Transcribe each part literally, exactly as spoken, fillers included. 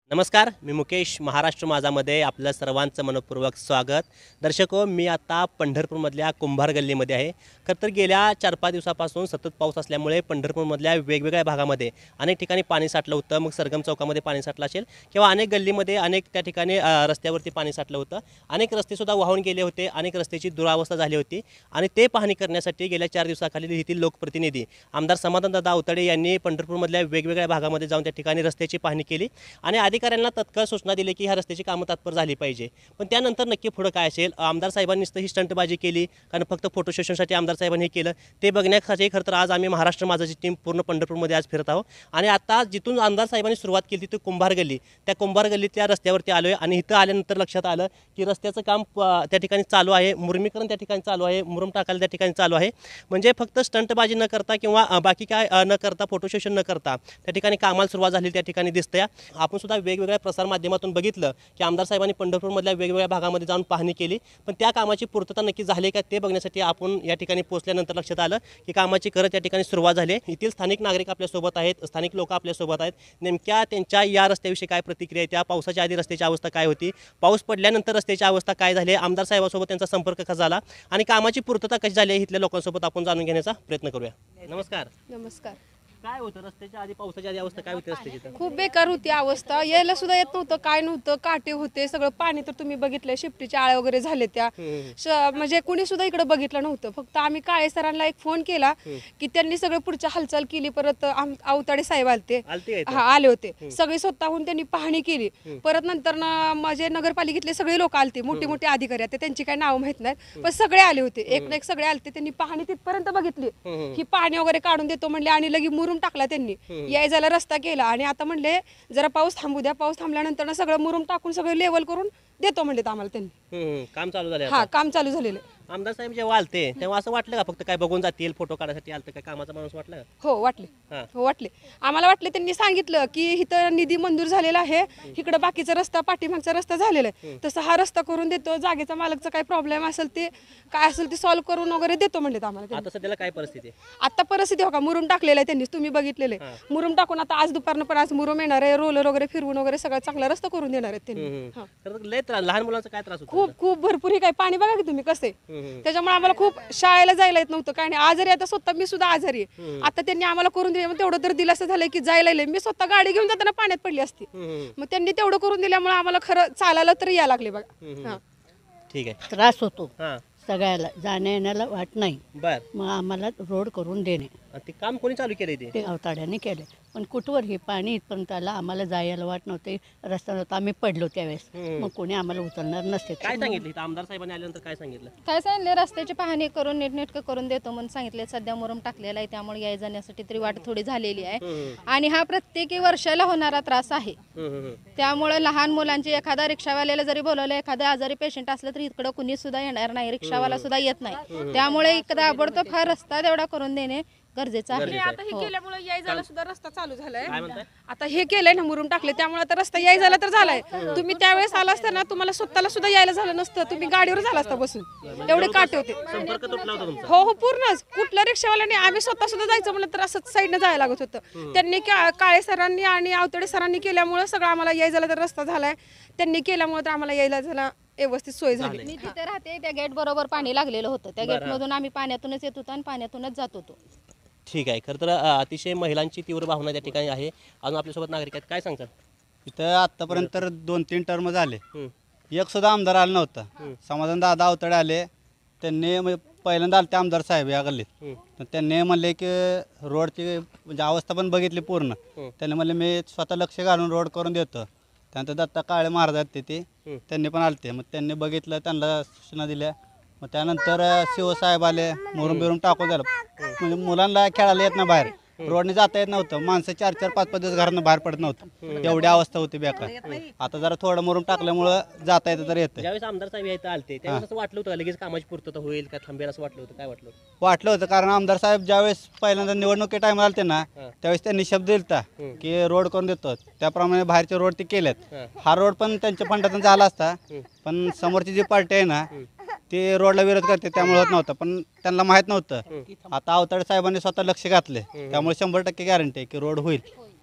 नमस्कार, मी मुकेश. महाराष्ट्र माझामध्ये आपलं सर्वांचं मनपूर्वक स्वागत. दर्शको, मी आता पंढरपूरमधल्या कुंभार गल्लीमध्ये आहे. खरं तर गेल्या चार पाच दिवसापासून सतत पाऊस असल्यामुळे पंढरपूरमधल्या वेगवेगळ्या भागामध्ये अनेक ठिकाणी पाणी साठलं होतं. मग सरगम चौकामध्ये पाणी साठलं असेल किंवा अनेक गल्लीमध्ये अनेक त्या ठिकाणी रस्त्यावरती पाणी साठलं होतं. अनेक रस्तेसुद्धा वाहून गेले होते. अनेक रस्त्याची दुरावस्था झाली होती आणि ते पाहणी करण्यासाठी गेल्या चार दिवसाखाली येथील लोकप्रतिनिधी आमदार समाधानदादा अवतडे यांनी पंढरपूरमधल्या वेगवेगळ्या भागामध्ये जाऊन त्या ठिकाणी रस्त्याची पाहणी केली आणि अधिकाऱ्यांना तत्काळ सूचना दिली की ह्या रस्त्याची कामं तात्पर झाली पाहिजे. पण त्यानंतर नक्की पुढं काय असेल? आमदार साहेबांनी नुसतं ही स्टंटबाजी केली कारण फक्त फोटो सेशनसाठी आमदार साहेबांनी हे केलं ते बघण्यासाठी खरं तर आज आम्ही महाराष्ट्र माझाची टीम पूर्ण पंढरपूरमध्ये आज फिरत आहोत. आणि आता जिथून आमदार साहेबांनी सुरुवात केली तिथून कुंभार गल्ली, त्या कुंभार गल्लीतल्या रस्त्यावरती आलो आहे आणि इथं आल्यानंतर लक्षात आलं की रस्त्याचं काम त्या ठिकाणी चालू आहे, मुरमीकरण त्या ठिकाणी चालू आहे, मुरुम टाकायला त्या ठिकाणी चालू आहे. म्हणजे फक्त स्टंटबाजी न करता किंवा बाकी काय न करता, फोटो सेशन न करता त्या ठिकाणी कामाला सुरुवात झाली त्या ठिकाणी दिसते. आपण सुद्धा वेगवेगळ्या प्रसार माध्यमातून बघितलं की आमदार साहेबांनी पंढरपूरमधल्या वेगवेगळ्या भागामध्ये जाऊन पाहणी केली. पण त्या कामाची पूर्तता नक्की झाली का ते बघण्यासाठी आपण या ठिकाणी पोहोचल्यानंतर लक्षात आलं की कामाची खरंच या ठिकाणी सुरुवात झाली. येथील स्थानिक नागरिक आपल्यासोबत आहेत, स्थानिक लोक आपल्यासोबत आहेत. नेमक्या त्यांच्या या रस्त्याविषयी काय प्रतिक्रिया आहे, त्या पावसाच्या आधी रस्त्याची अवस्था काय होती, पाऊस पडल्यानंतर रस्त्याची अवस्था काय झाली, आमदार साहेबांसोबत त्यांचा संपर्क कसा झाला आणि कामाची पूर्तता कशी झाली इथल्या लोकांसोबत आपण जाणून घेण्याचा प्रयत्न करूया. नमस्कार. नमस्कार. काय होतं रस्त्याच्या आधी, पावसाच्या आधी अवस्था काय होती रस्त्याची? खूप बेकार होती अवस्था, यायला सुद्धा येत नव्हतं, काय नव्हतं, काटे होते, सगळं पाणी तर तुम्ही बघितलंय, शिफ्टीच्या आळ्या वगैरे झाले त्या म्हणजे कुणी सुद्धा इकडे बघितलं नव्हतं. फक्त आम्ही काळे सरांना एक फोन केला की त्यांनी सगळं पुढच्या हालचाल केली. परत अवताडे साहेब आलते, हा आले होते, सगळे स्वतःहून त्यांनी पाहणी केली. परत नंतर ना माझे नगरपालिकेतले सगळे लोक आलते, मोठे मोठे अधिकारी आहेत, त्यांची काही नाव माहित नाहीत, पण सगळे आले होते, एक ना एक सगळे आलते. त्यांनी पाहणी तिथपर्यंत बघितली की पाणी वगैरे काढून देतो म्हणले आणि लगी मुरुम टाकला त्यांनी, याय जायला रस्ता केला. आणि आता म्हणले जरा पाऊस थांबू द्या, पाऊस थांबल्यानंतर ना सगळं मुरुम टाकून सगळं लेवल करून देतो म्हणले आम्हाला त्यांनी. काम चालू झालं? हा, काम चालू झालेलं. आमदार साहेब जेव्हा आलते तेव्हा असं वाटलं का फक्त काय बघून जातील, फोटो काढायसाठी आलतं, काय कामाचा माणूस वाटला? हो वाटले, हो वाटले आम्हाला. वाटले त्यांनी सांगितलं की इथं निधी मंजूर झालेला आहे, इकडे बाकीचा रस्ता, पाठीमागचा रस्ता झालेला आहे, तसं हा रस्ता करून देतो, जागेचा मालकचा काय प्रॉब्लेम असेल ते काय असेल ते सॉल्व्ह करून वगैरे देतो म्हणले आम्हाला. आता सध्याला काय परिस्थिती आहे? आता परिस्थिती हो का, मुरुम टाकलेला आहे त्यांनी, तुम्ही बघितलेले. मुरुम टाकून आता आज दुपारनं पण आज मुरुम येणार आहे, रोलर वगैरे फिरवून वगैरे सगळं चांगला रस्ता करून देणार आहेत त्यांनी. लय त्रास, लहान मुलांचा काय त्रास होतो? खूप खूप भरपूर. हे काय पाणी बघा की तुम्ही कसे, त्याच्यामुळे आम्हाला खूप शाळेला जायला येत नव्हतं, काय नाही. आजारी आता स्वतः मी सुद्धा आजारी आहे, आता त्यांनी आम्हाला करून दिले, मग तेवढं तर दिलासा झालंय की जायला येईल. मी स्वतः गाडी घेऊन जाताना पाण्यात पडली असती, मग त्यांनी तेवढं करून दिल्यामुळे आम्हाला खरं चालायला तर यायला लागले बघा. ठीक आहे. त्रास होतो सगळ्याला, जाण्या येण्याला वाट नाही. बर, मग आम्हाला रोड करून देणे ते काम कोणी चालू केले? ते अवताड्याने केले, पण कुठवर हे पाणी इथपर्यंत आलं, आम्हाला जायला वाट नव्हते, रस्ता नव्हता, आम्ही पडलो त्यावेळेस, मग कोणी आम्हाला उचलणार नसते. काय सांगितलं इथं आमदार साहेबांनी आल्यानंतर? काय सांगितलं? काय सांगितले, रस्त्याची पाहणी करून नीटनेटकं करून देतो म्हणून सांगितले. सध्या मुरुम टाकलेला आहे, त्यामुळे याय जाण्यासाठी तरी वाट थोडी झालेली आहे. आणि हा प्रत्येकी वर्षाला होणारा त्रास आहे, त्यामुळे लहान मुलांची, एखादा रिक्षावाल्याला जरी बोलवलं, एखादा आजारी पेशंट असलं तरी इकडं कुणी सुद्धा येणार नाही, रिक्षावाला सुद्धा येत नाही. त्यामुळे इकडे ताबडतोब हा रस्ता तेवढा करून देणे गरजेचं आहे. आता हे केल्यामुळे याय जायला सुद्धा रस्ता चालू झालाय. आता हे केलंय ना, मुरुम टाकले, त्यामुळे आता रस्ता याय झाला तर झालाय. तुम्ही त्यावेळेस आला असताना तुम्हाला स्वतःला सुद्धा यायला झालं नसतं, तुम्ही गाडीवर झाला असता बसून, एवढे काटे होते. संपर्क तुटला होता तुमचा? हो हो, पूर्णच. कुठल्या रिक्षावाल्याने, आम्ही स्वतः सुद्धा जायचं म्हणलं तर असंच साईडनं जायला लागत होतं. त्यांनी काळे सरांनी आणि अवतडे सरांनी केल्यामुळे सगळं आम्हाला याय झाला तर रस्ता झालाय. त्यांनी केल्यामुळे तर आम्हाला यायला झाला व्यवस्थित सोय झाली. मी तिथे राहते, त्या गेट बरोबर पाणी लागलेलं होतं, त्या गेट मधून आम्ही पाण्यातूनच येत होतो आणि पाण्यातूनच जात होतो. ठीक आहे. खरं तर अतिशय महिलांची तीव्र भावना त्या ठिकाणी आहे. अजून आपल्यासोबत नागरिक आहेत, काय सांगतात? इथं आतापर्यंत तर दोन तीन टर्म झाले, एक सुद्धा आमदार आला नव्हता. समाधान दादा अवतडे आले, त्यांनी म्हणजे पहिल्यांदा आले ते आमदार साहेब या गल्लीत, तर त्यांनी म्हणले की रोडची म्हणजे अवस्था पण बघितली पूर्ण. त्यांनी म्हणले मी स्वतः लक्ष घालून रोड करून देतो. त्यानंतर दत्ता काळे महाराज आहेत ते त्यांनी पण आलते, मग त्यांनी बघितलं, त्यांना सूचना दिल्या. मग त्यानंतर शिवसाहेब आले, मुरुम बिरुम टाकून झालं. म्हणजे मुलांना खेळायला येत नाही, बाहेर रोडने जाता येत नव्हतं, माणसं चार चार पाच पाच दिवस घरानं बाहेर पडत नव्हतं, एवढी अवस्था होती बेकार. आता जरा थोडं मुरुम टाकल्यामुळं जाता येतं तर येतं. ज्यावेळेस आमदार साहेब इथं आलते त्यावेळेस असं वाटलं होतं लगेच कामाची पूर्तता होईल का थांबेल असं वाटलं होतं? काय वाटलं वाटलं होतं कारण आमदार साहेब ज्यावेळेस पहिल्यांदा निवडणुकी टाइमला आलते ना, त्यावेळेस त्यांनी शब्द दिलता की रोड करून देतो, त्याप्रमाणे बाहेरचे रोड ते केलेत. हा रोड पण त्यांच्या फंडातून झाला असता, पण समोरची जी पार्टी आहे ना ते रोडला विरोध करते, त्यामुळे होत नव्हतं. पण त्यांना माहित नव्हतं. आता अवताडे साहेबांनी स्वतः लक्ष घातले, त्यामुळे शंभर टक्के गॅरंटी आहे की रोड होईल.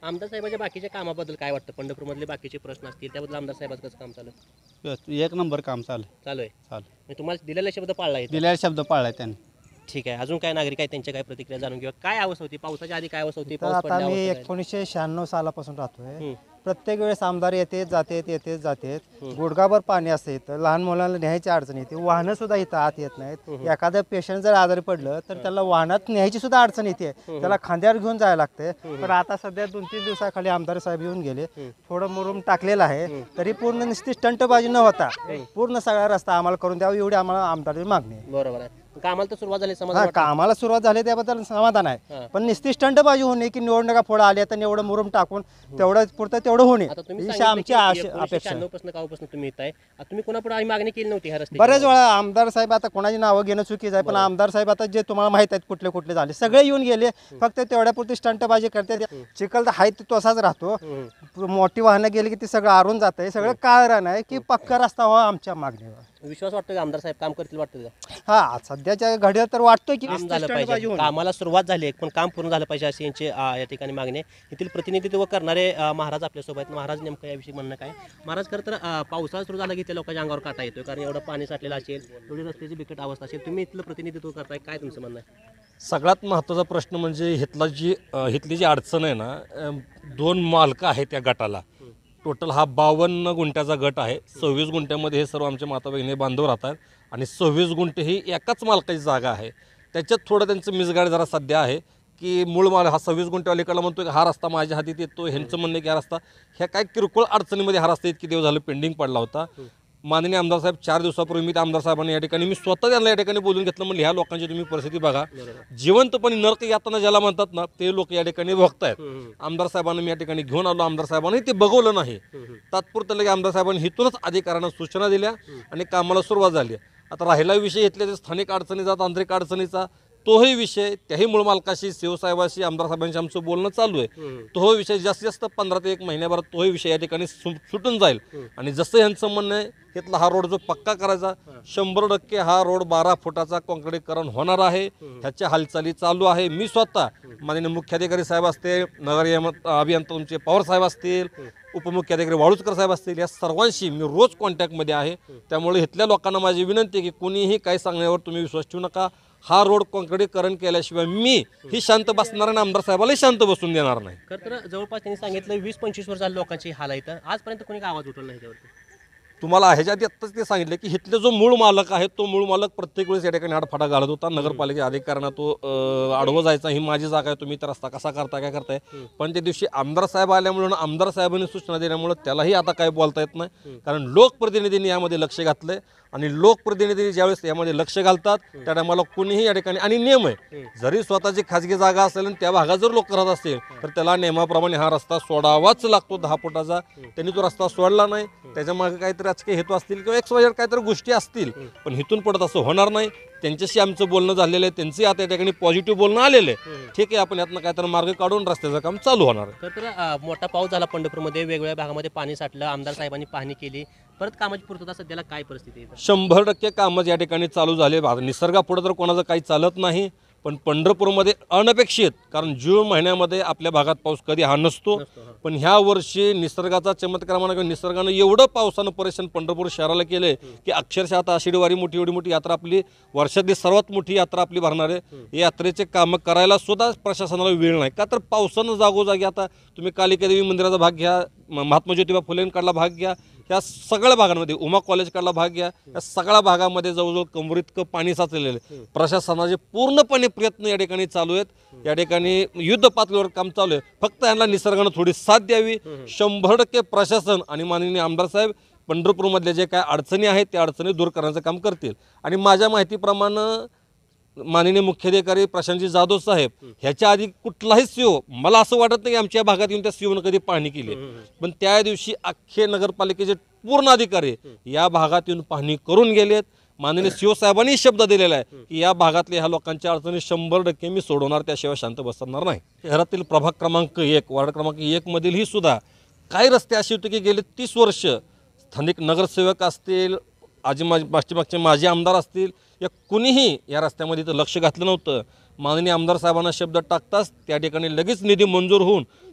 आमदार साहेबांच्या बाकीच्या कामाबद्दल काय वाटतं? पंढरपूरमधले बाकीचे प्रश्न असतील त्याबद्दल आमदार साहेबांचं कसं काम चालू आहे? एक नंबर काम चालू आहे. चालू आहे. चालू म्हणजे तुम्हाला दिलेला शब्द पाळला आहे? दिलेला शब्द पाळलाय त्यांनी. ठीक आहे. अजून काय नागरिक आहेत त्यांच्या काय प्रतिक्रिया जाणून घेऊया. काय अवस्था होती पावसाच्या आधी? काय अवस्था होती? तर पाऊस आता मी पडल्यावर काय? एकोणीसशे शहाण्णव सालापासून राहतोय. हम्म. प्रत्येक वेळेस आमदार येते जातेत येतेच जातेत. गुडघाभर पाणी असते इथं. लहान मुलांना न्यायची अडचण येते. वाहनं सुद्धा इथं आत येत नाहीत. एखादं पेशंट जर आजारी पडलं तर त्याला वाहनात न्यायची सुद्धा अडचण येते. त्याला खांद्यावर घेऊन जायला लागते. पण आता सध्या दोन तीन दिवसाखाली आमदार साहेब येऊन गेले. थोडं मुरुम टाकलेलं आहे. तरी पूर्ण नुसती स्टंटबाजी न होता पूर्ण सगळा रस्ता आम्हाला करून द्यावा एवढी आम्हाला आमदाराची मागणी आहे. बरोबर आहे. कामाला तर सुरुवात झाली समाज हा कामाला सुरुवात झाली त्याबद्दल समाधान आहे. पण नुसती स्टंटबाजी होणे की निवडणुका पुढे आल्या तर एवढं मुरुम टाकून तेवढं पुरतं तेवढं होणे आता तुम्ही ही सांगितलं आमची की आश- एकोणीसशे अपेक्षा आहे. शहाण्णव पासून कावापासून तुम्ही येत आहे. आता तुम्ही कोणापुढे आम्ही मागणी केली नव्हती ह्या रस्त्याची? बरेच वेळा आमदार साहेब आता कोणाची नावं घेणं चुकीचं आहे पण आमदार साहेब आता जे तुम्हाला माहित आहेत कुठले कुठले झाले सगळे येऊन गेले. फक्त तेवढ्यापुरती स्टंटबाजी करते. चिखल तर हाय तो तसाच राहतो. मोठी वाहनं गेली की ती सगळं आरून जात आहे. सगळं काळरान आहे की पक्का रस्ता व्हावा आमच्या मागणीवर. विश्वास वाटतो का आमदार साहेब काम करतील वाटतं का? हा सध्याच्या घडीला तर वाटतोय की काम नुसती झालं स्टंटबाजी पाहिजे. होणं. कामाला सुरुवात झाली आहे पण काम पूर्ण झालं पाहिजे अशी यांची आ, या ठिकाणी मागणी आहे. येथील प्रतिनिधित्व करणारे अ, महाराज आपल्यासोबत आहेत. महाराज नेमकं याविषयी म्हणणं काय? महाराज खरं तर अ, पावसाळा सुरू झाला की त्या लोकांच्या अंगावर काटा येतोय कारण एवढं पाणी साठलेलं असेल एवढी रस्त्याची बिकट अवस्था असेल. तुम्ही इथलं प्रतिनिधित्व करताय काय तुमचं म्हणणं आहे? सगळ्यात महत्त्वाचा प्रश्न म्हणजे इथला जी अ, इथली जी अडचण आहे ना अ, दोन मालकं आहेत त्या गटाला. टोटल हा बावन्न गुंठ्याचा गट आहे. सव्वीस गुंठ्यामध्ये हे सर्व आमचे माता भगिनी बांधव राहतात आणि सव्वीस गुंठे ही एकाच मालकाची जागा आहे. त्याच्यात थोडं त्यांचं मिसगाड जरा सध्या आहे की मूळ माल हा सव्वीस गुंठेवालीकडला म्हणतो की हा रस्ता माझ्या हातीत येतो. ह्यांचं म्हणणं की हा रस्ता ह्या काय किरकोळ अडचणीमध्ये हा रस्ता इतके दिवस झालं पेंडिंग पडला होता. माननीय आमदार साहेब चार दिवसापूर्वी मी त्या आमदार साहेबांनी या ठिकाणी मी स्वतः त्यांना या ठिकाणी बोलून घेतलं. म्हणजे ह्या लोकांची तुम्ही परिस्थिती बघा. जिवंतपणे नरक यातना ज्याला म्हणतात ना ते लोक या ठिकाणी बघतायत. आमदार साहेबांना मी या ठिकाणी घेऊन आलो. आमदार साहेबांनी ते बघवलं नाही. तात्पुरतं लगे आमदार साहेबांनी इथूनच अधिकाऱ्यांना सूचना दिल्या आणि कामाला सुरुवात झाली. आता राहिला विषय इथल्या स्थानिक अडचणीचा तांत्रिक अडचणीचा तोही विषय त्याही मूळ मालकाशी शिवसाहेबाशी आमदार साहेबांशी आमचं बोलणं चालू आहे. तो विषय जास्तीत जास्त पंधरा ते एक महिन्याभरात तोही विषय या ठिकाणी सु सुटून जाईल. आणि जसं यांचं म्हणणं आहे इथला हा रोड जो पक्का करायचा शंभर टक्के हा रोड बारा फुटाचा काँक्रीटीकरण होणार आहे. ह्याच्या हालचाली चालू आहे. मी स्वतः माननीय मुख्याधिकारी साहेब असतील नगर अभियंता तुमचे पवार साहेब असतील उपमुख्याधिकारी वाळुजकर साहेब असतील या सर्वांशी मी रोज कॉन्टॅक्टमध्ये आहे. त्यामुळे इथल्या लोकांना माझी विनंती आहे की कोणीही काही सांगण्यावर तुम्ही विश्वास ठेवू नका. हा रोड काँक्रीटीकरण केल्याशिवाय मी ही शांत बसणार आणि आमदार साहेबालाही शांत बसून देणार नाही. खरं तर जवळपास त्यांनी सांगितलं वीस पंचवीस वर्ष झाली लोकांची हाल आहे. तर आजपर्यंत कोणी आवाज उठवला नाही त्यावरती. तुम्हाला ह्याच्या आधी आत्ताच ते सांगितलं की इथले जो मूळ मालक आहे तो मूळ मालक प्रत्येक वेळेस या ठिकाणी आडफाटा घालत होता. नगरपालिका अधिकाऱ्यांना तो आडवं जायचा ही माझी जागा आहे तुम्ही तर रस्ता कसा करता काय करताय. पण त्या दिवशी आमदार साहेब आल्यामुळे आमदार साहेबांनी सूचना दिल्यामुळे त्यालाही आता काय बोलता येत नाही. कारण लोकप्रतिनिधींनी यामध्ये लक्ष घातलंय आणि लोकप्रतिनिधी ज्यावेळेस यामध्ये लक्ष घालतात त्या टायमाला कोणीही या ठिकाणी आणि नियम आहे जरी स्वतःची खाजगी जागा असेल आणि त्या भागात जर लोक राहत असतील तर त्याला नियमाप्रमाणे हा रस्ता सोडावाच लागतो दहा फुटाचा. त्यांनी तो रस्ता सोडला नाही. त्याच्या मागे काहीतरी राजकीय हेतू असतील किंवा एक वाजेवर काहीतरी गोष्टी असतील पण इथून पुढे असं होणार नाही. त्यांच्याशी आमचं बोलणं झालेलं आहे. त्यांचंही आता या ठिकाणी पॉझिटिव्ह बोलणं आलेलं आहे. ठीक आहे आपण यातनं काहीतरी मार्ग काढून रस्त्याचं काम चालू होणार आहे. खरं तर अ, मोठा पाऊस झाला पंढरपूरमध्ये वेगवेगळ्या भागामध्ये पाणी साठलं. आमदार साहेबांनी पाहणी केली. परत कामाची पूर्तता सध्याला काय परिस्थिती आहे? शंभर टक्के कामं या ठिकाणी चालू झाले. निसर्गापुढे तर कोणाचं काही चालत नाही. पण पंढरपूरमध्ये अनपेक्षित कारण जून महिन्यामध्ये आपल्या भागात पाऊस कधी हा नसतो. पण ह्या वर्षी निसर्गाचा चमत्कार म्हणा किंवा निसर्गानं एवढं पावसानं परेशान पंढरपूर शहराला केले की अक्षरशः आता आषाढीवारी मोठी एवढी मोठी यात्रा आपली वर्षातली सर्वात मोठी यात्रा आपली भरणार आहे. यात्रेचे कामं करायला सुद्धा प्रशासनाला वेळ नाही. का तर पावसानं जागोजागी आता तुम्ही कालिका देवी मंदिराचा भाग घ्या महात्मा ज्योतिबा फुलेंकडला भाग घ्या ह्या सगळ्या भागांमध्ये उमा कॉलेजकडला भाग घ्या या सगळ्या भागामध्ये जवळजवळ कमरीतकं पाणी साचलेलं आहे. प्रशासनाचे पूर्णपणे प्रयत्न या ठिकाणी चालू आहेत. या ठिकाणी युद्ध पातळीवर काम चालू आहे. फक्त यांना निसर्गानं थोडी साथ द्यावी. शंभर टक्के प्रशासन आणि माननीय आमदार साहेब पंढरपूरमधल्या जे काय अडचणी आहेत त्या अडचणी दूर करण्याचं काम करतील. आणि माझ्या माहितीप्रमाणे माननीय मुख्याधिकारी प्रशांतजी जाधव साहेब ह्याच्या आधी कुठलाही सीओ मला असं वाटत नाही की आमच्या भागात येऊन त्या सीओनं कधी पाहणी केली. पण त्या दिवशी अख्खे नगरपालिकेचे पूर्ण अधिकारी या भागात येऊन पाहणी करून गेलेत. माननीय सीओ साहेबांनी शब्द दिलेला आहे की या भागातल्या ह्या लोकांच्या अडचणी शंभर टक्के मी सोडवणार त्याशिवाय शांत बसणार नाही. शहरातील प्रभाग क्रमांक एक वार्ड क्रमांक एक मधील ही सुद्धा काही रस्ते असे होते की गेले तीस वर्ष स्थानिक नगरसेवक असतील आजी माजी मागचे मागचे माजी आमदार असतील या कुणीही या रस्त्यामध्ये तर लक्ष घातलं नव्हतं. माननीय आमदार साहेबांना शब्द टाकताच त्या ठिकाणी लगेच निधी मंजूर होऊन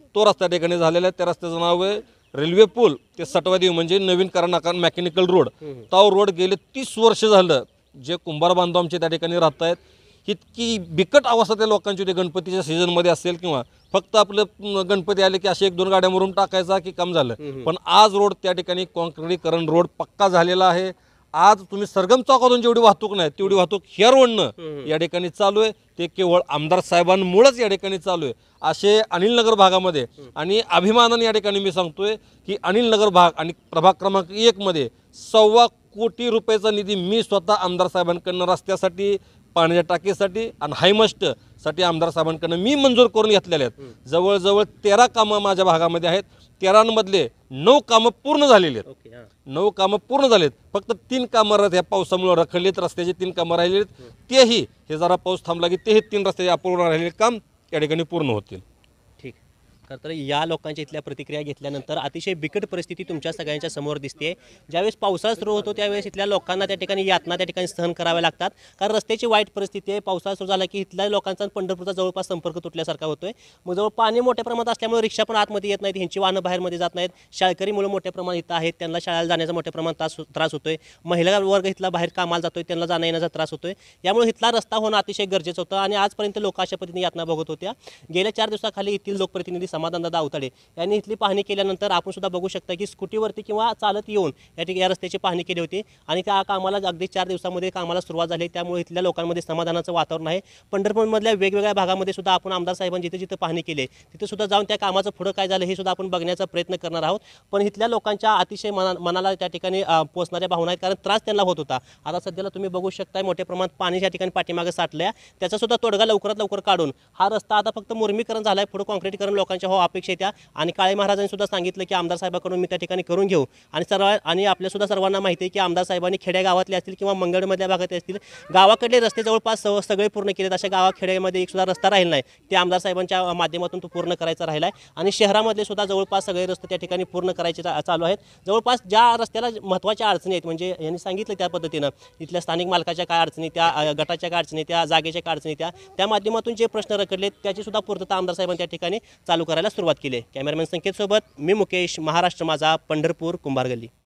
तो रस्ता त्या ठिकाणी झालेला आहे. त्या रस्त्याचं नाव आहे रेल्वे पूल ते सटवादी म्हणजे नवीन करानाका मेकॅनिकल रोड. तो रोड गेले तीस वर्ष झालं जे कुंभार बांधव आमचे त्या ठिकाणी राहत आहेत. इतकी बिकट अवस्था त्या लोकांची होती गणपतीच्या सीझनमध्ये असेल किंवा फक्त आपलं गणपती आले की असे एक दोन गाड्या मरून टाकायचा की काम झालं. पण आज रोड त्या ठिकाणी कॉन्क्रीटीकरण रोड पक्का झालेला आहे. आज तुम्ही सरगम चौकातून जेवढी वाहतूक नाही तेवढी वाहतूक ह्या रोडनं या ठिकाणी चालू आहे. ते केवळ आमदार साहेबांमुळेच या ठिकाणी चालू आहे. असे अनिल नगर भागामध्ये आणि अभिमानाने या ठिकाणी मी सांगतोय की अनिल नगर भाग आणि प्रभाग क्रमांक एक मध्ये सव्वा कोटी रुपयाचा निधी मी स्वतः आमदार साहेबांकडनं रस्त्यासाठी, पाण्याच्या टाकीसाठी आणि हायमस्टसाठी आमदार साहेबांकडनं मी मंजूर करून घेतलेले आहेत. जवळजवळ तेरा कामं माझ्या भागामध्ये आहेत. तेरांमधले नऊ कामं पूर्ण झालेली आहेत. ओके हां नऊ कामं पूर्ण झालेत. फक्त तीन कामं ह्या पावसामुळे रखडलीत. रस्त्याचे तीन कामं राहिलेत. तेही हे जरा पाऊस थांबला की तेही तीन रस्त्याचे अपूर्ण राहिलेले काम या ठिकाणी पूर्ण होतील. ठीक. खरं तर या लोकांच्या इथल्या प्रतिक्रिया घेतल्यानंतर अतिशय बिकट परिस्थिती तुमच्या सगळ्यांच्या समोर दिसते. ज्यावेळेस पावसाळा सुरू होतो त्यावेळेस इथल्या लोकांना त्या ठिकाणी यातना त्या ठिकाणी सहन कराव्या लागतात. कारण रस्त्याची वाईट परिस्थिती आहे. पावसाळा सुरू झाला की इथल्या लोकांचा पंढरपूरचा जवळपास संपर्क तुटल्यासारखा होतोय. मग जवळ पाणी मोठ्या प्रमाणात असल्यामुळे रिक्षा पण आतमध्ये येत नाहीत. ह्यांची वाहनं बाहेरमध्ये जात नाहीत. शाळकरी मुलं मोठ्या प्रमाणात इथं आहेत. त्यांना शाळेला जाण्याचा मोठ्या प्रमाणात त्रास त्रास होतोय. महिला वर्ग इथला बाहेर कामाला जातोय. त्यांना जाण्या येण्याचा त्रास होतोय. यामुळे इथला रस्ता होणं अतिशय गरजेचं होतं आणि आजपर्यंत लोक अशा पद्धतीने यातना भोगत होत्या. गेल्या चार दिवसाखाली येथील लोकप्रतिनिधी समाधानदादा अवताडे यांनी इथली पाहणी केल्यानंतर आपण सुद्धा बघू शकता की स्कूटीवरती किंवा चालत येऊन या ठिकाणी या रस्त्याची पाहणी केली होती आणि त्या कामाला अगदी चार दिवसामध्ये कामाला सुरुवात झाली. त्यामुळे इथल्या लोकांमध्ये समाधानाचं वातावरण आहे. पंढरपूरमधल्या वेगवेगळ्या भागामध्ये सुद्धा आपण आमदार साहेबांनी जिथे जिथे पाहणी केली तिथे सुद्धा जाऊन त्या कामाचं पुढं काय झालं हे सुद्धा आपण बघण्याचा प्रयत्न करणार आहोत. पण इथल्या लोकांच्या अतिशय मना मनाला त्या ठिकाणी पोचणाऱ्या भावना आहेत. कारण त्रास त्यांना होत होता. आता सध्याला तुम्ही बघू शकता मोठ्या प्रमाणात पाणी या ठिकाणी पाठीमागे साठलं. त्याचा सुद्धा तोडगा लवकरात लवकर काढून हा रस्ता आता फक्त मुर्मीकरण झाला आहे. पुढे कॉन्क्रीटीकरण लोकांच्या हो अपेक्षा त्या आणि काळे महाराजांनी सुद्धा सांगितलं की आमदार साहेबांकडून मी त्या ठिकाणी करून घेऊ. आणि सर्व आणि आपल्या सुद्धा सर्वांना माहिती आहे की आमदार साहेबांनी खेड्या गावातले असतील किंवा मंगळमधल्या भागातले असतील गावाकडले रस्ते जवळपास सगळे पूर्ण केलेत. अशा गावा खेड्यामध्ये एक सुद्धा रस्ता राहिला नाही. ते आमदार साहेबांच्या माध्यमातून तो पूर्ण करायचा राहिला आहे. आणि शहरामधले सुद्धा जवळपास सगळे रस्ते त्या ठिकाणी पूर्ण करायचे चालू आहेत. जवळपास ज्या रस्त्याला महत्त्वाच्या अडचणी आहेत म्हणजे यांनी सांगितलं त्या पद्धतीनं इथल्या स्थानिक मालकाच्या काय अडचणी, त्या गटाच्या काय अडचणी, त्या जागेच्या काय अडचणी, त्या त्या माध्यमातून जे प्रश्न रखडलेत त्याची सुद्धा पूर्तता आमदार साहेबांनी त्या ठिकाणी चालू करायला सुरुवात केली आहे. कॅमेरामॅन संकेतसोबत मी मुकेश, महाराष्ट्र माझा, पंढरपूर, कुंभारगल्ली.